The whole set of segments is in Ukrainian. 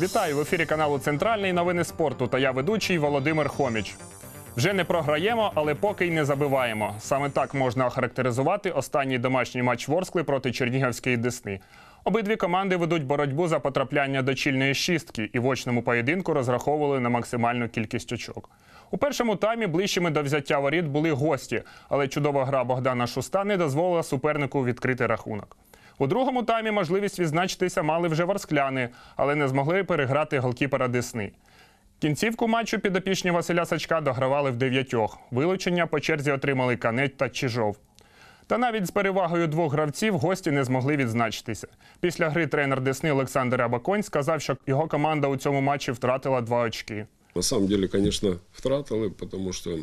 Вітаю! В ефірі каналу «Центральний. Новини спорту» та я ведучий Володимир Хоміч. Вже не програємо, але поки й не забиваємо. Саме так можна охарактеризувати останній домашній матч Ворскли проти Чернігівської Десни. Обидві команди ведуть боротьбу за потрапляння до чільної шістки і в очному поєдинку розраховували на максимальну кількість очок. У першому таймі ближчими до взяття воріт були гості, але чудова гра Богдана Шуста не дозволила супернику відкрити рахунок. У другому таймі можливість відзначитися мали вже ворскляни, але не змогли переграти голкіпера Десни. Кінцівку матчу підопічні Василя Сачка догравали в 9. Вилучення по черзі отримали Канеть та Чижов. Та навіть з перевагою двох гравців гості не змогли відзначитися. Після гри тренер Десни Олександр Абаконь сказав, що його команда у цьому матчі втратила 2 очки. На самом деле, конечно, втратили, потому что,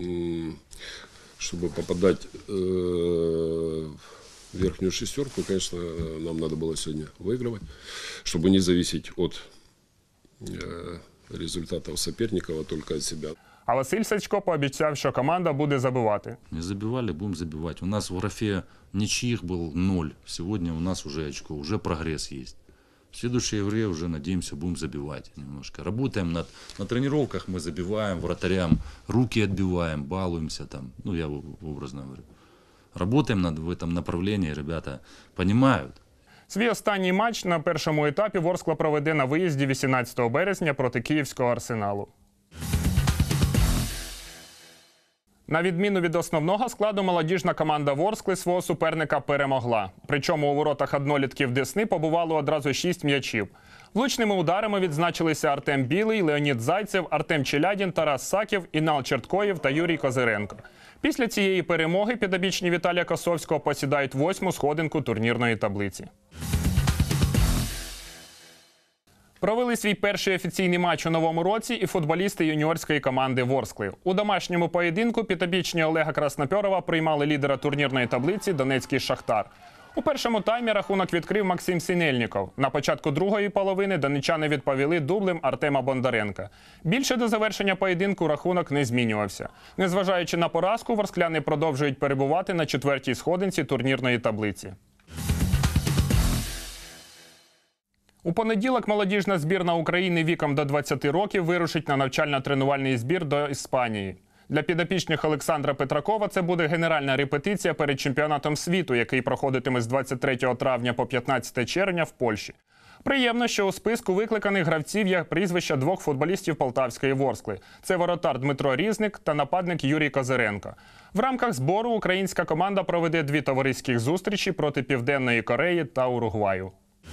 чтобы попадать в верхнюю шестерку, конечно, нам надо было сегодня выигрывать, чтобы не зависеть от результатов соперников, а только от себя. А Василь Сачко пообіцяв, що команда буде забивати. Не забивали, будем забивать. У нас в графе ничьих был 0. Сегодня у нас уже очко, уже прогресс есть. В следующей игре уже, надеемся, будем забивать немножко. Работаем на тренировках, мы забиваем, вратарям руки отбиваем, балуемся там. Ну, я образно говорю. Работаем в этом направлении, ребята понимают. Свій останній матч на першому етапі Ворскла проведе на виїзді 18 березня проти Київського Арсеналу. На відміну від основного складу, молодіжна команда Ворскли свого суперника перемогла. Причому у воротах однолітків Десни побувало одразу 6 м'ячів. Влучними ударами відзначилися Артем Білий, Леонід Зайцев, Артем Челядін, Тарас Саків, Інал Черткоєв та Юрій Козиренко. Після цієї перемоги підопічні Віталія Косовського посідають 8-му сходинку турнірної таблиці. Провели свій перший офіційний матч у новому році і футболісти юніорської команди Ворскли. У домашньому поєдинку підопічні Олега Краснопьорова приймали лідера турнірної таблиці Донецький Шахтар. У першому таймі рахунок відкрив Максим Синельніков. На початку другої половини донеччани відповіли дублем Артема Бондаренка. Більше до завершення поєдинку рахунок не змінювався. Незважаючи на поразку, ворскляни продовжують перебувати на 4-й сходинці турнірної таблиці. У понеділок молодіжна збірна України віком до 20 років вирушить на навчально-тренувальний збір до Іспанії. Для підопічних Олександра Петракова це буде генеральна репетиція перед чемпіонатом світу, який проходитиме з 23 травня по 15 червня в Польщі. Приємно, що у списку викликаних гравців є прізвища 2 футболістів Полтавської Ворскли. Це воротар Дмитро Різник та нападник Юрій Козиренко. В рамках збору українська команда проведе 2 товариських зустрічі проти Південної Кореї та Уругваю.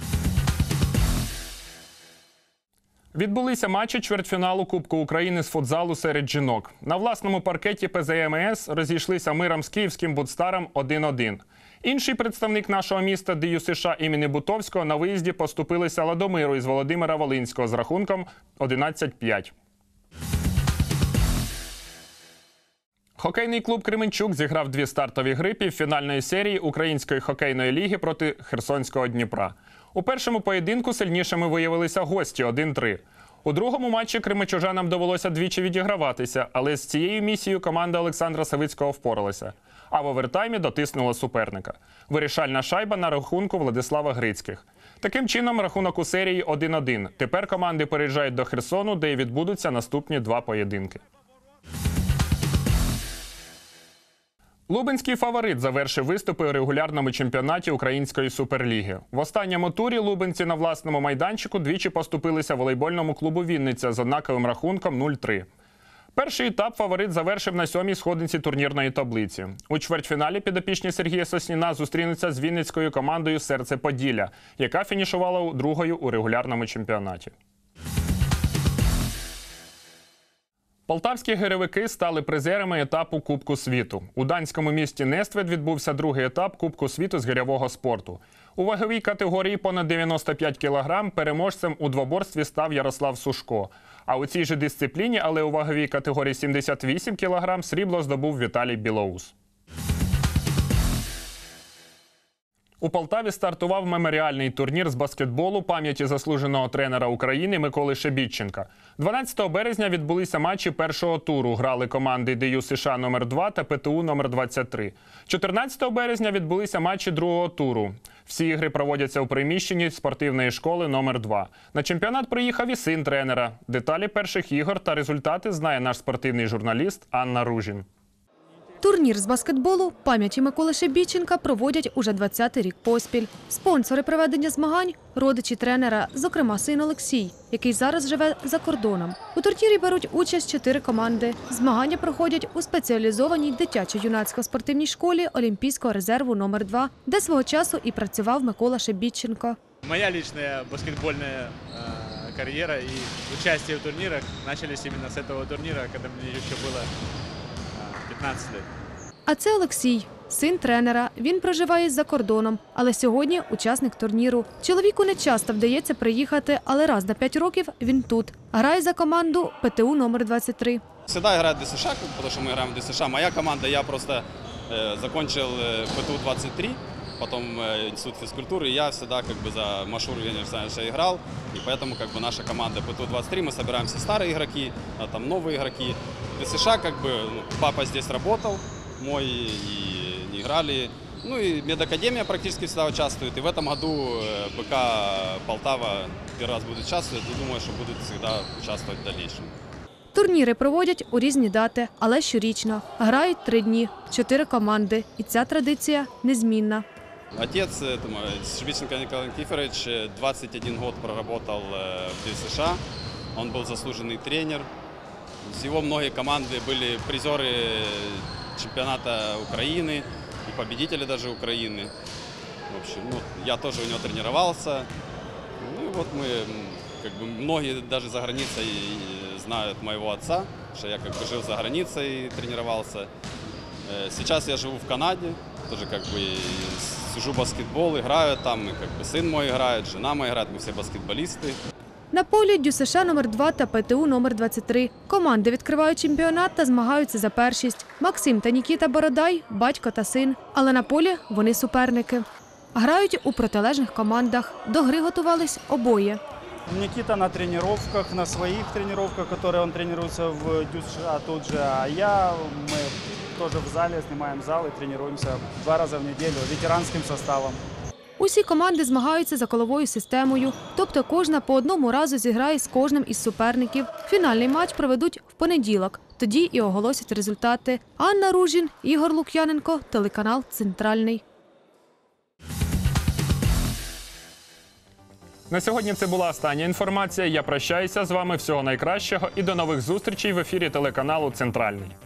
Відбулися матчі чвертьфіналу Кубку України з футзалу серед жінок. На власному паркеті ПЗМС розійшлися миром з київським Будстаром 1-1. Інший представник нашого міста ДЮ США імені Бутовського на виїзді поступилися Ладомиру із Володимира Волинського з рахунком 11-5. Хокейний клуб «Кременчук» зіграв 2 стартові гри півфінальної серії Української хокейної ліги проти Херсонського Дніпра. У першому поєдинку сильнішими виявилися гості 1-3. У другому матчі кременчужанам довелося двічі відіграватися, але з цією місією команда Олександра Савицького впоралася. А в овертаймі дотиснула суперника. Вирішальна шайба на рахунку Владислава Грицьких. Таким чином, рахунок у серії 1-1. Тепер команди переїжджають до Херсону, де й відбудуться наступні 2 поєдинки. Лубенський фаворит завершив виступи у регулярному чемпіонаті Української суперліги. В останньому турі лубенці на власному майданчику двічі поступилися волейбольному клубу «Вінниця» з однаковим рахунком 0-3. Перший етап фаворит завершив на 7-й сходинці турнірної таблиці. У чвертьфіналі підопічні Сергія Сосніна зустрінуться з вінницькою командою «Серце Поділля», яка фінішувала другою у регулярному чемпіонаті. Полтавські гирьовики стали призерами етапу Кубку світу. У данському місті Нествед відбувся другий етап Кубку світу з гирьового спорту. У ваговій категорії понад 95 кг переможцем у двоборстві став Ярослав Сушко. А у цій же дисципліні, але у ваговій категорії 78 кг, срібло здобув Віталій Білоус. У Полтаві стартував меморіальний турнір з баскетболу пам'яті заслуженого тренера України Миколи Шебітченка. 12 березня відбулися матчі першого туру. Грали команди ДЮ США номер 2 та ПТУ номер 23. 14 березня відбулися матчі другого туру. Всі ігри проводяться у приміщенні спортивної школи номер 2. На чемпіонат приїхав і син тренера. Деталі перших ігор та результати знає наш спортивний журналіст Анна Ружін. Турнір з баскетболу пам'яті Миколи Шебітченка проводять уже 20-й рік поспіль. Спонсори проведення змагань – родичі тренера, зокрема син Олексій, який зараз живе за кордоном. У турнірі беруть участь 4 команди. Змагання проходять у спеціалізованій дитячо-юнацькій спортивній школі Олімпійського резерву номер 2, де свого часу і працював Микола Шебітченко. Моя личная баскетбольная карьера и участие в турнирах начались именно с этого турнира, когда мне еще было 15 лет. А це Олексій, син тренера. Він проживає за кордоном, але сьогодні учасник турніру. Чоловіку не часто вдається приїхати, але раз на 5 років він тут. Грає за команду ПТУ номер 23. Всегда играет ДСШ, потому что мы играем в ДСШ. Моя команда, я просто закончил ПТУ-23, потом институт физкультуры, и я всегда за Машур Венерсановича играл, и поэтому наша команда ПТУ-23, мы собираемся старые игроки, а там новые игроки. ДСШ, папа здесь работал, мой, и не играли. Ну и медакадемия практически всегда участвует, и в этом году БК Полтава первый раз будет участвовать, и думаю, что будут всегда участвовать в дальнейшем. Турніри проводять у різні дати, але щорічно. Грають 3 дні, 4 команди. І ця традиція незмінна. Отец Шебітченко Николай Никифорович 21 год проработал в ДСШ. Он был заслуженный тренер. С его многие команды были призеры чемпионата Украины и победители даже Украины. В общем, я тоже у него тренировался. Ну и вот мы, многие даже за границей знают моего отца, что я жил за границей и тренировался. Сейчас я живу в Канаде, тоже сижу в баскетбол, играю там, и сын мой играет, жена моя играет, мы все баскетболисты. На полі ДЮСШ номер 2 та ПТУ номер 23. Команди відкривають чемпіонат та змагаються за першість. Максим та Нікіта Бородай – батько та син. Але на полі вони суперники. Грають у протилежних командах. До гри готувались обоє. Никита на тренировках, на своих тренировках, которые он тренируется в ДЮСШ тут же, а мы тоже в зале, снимаем зал и тренируемся 2 раза в неделю ветеранским составом. Усі команди змагаються за коловою системою, тобто кожна по одному разу зіграє з кожним із суперників. Фінальний матч проведуть в понеділок, тоді і оголосять результати. Анна Ружін, Ігор Лук'яненко, телеканал «Центральний». На сьогодні це була остання інформація. Я прощаюся з вами. Всього найкращого і до нових зустрічей в ефірі телеканалу «Центральний».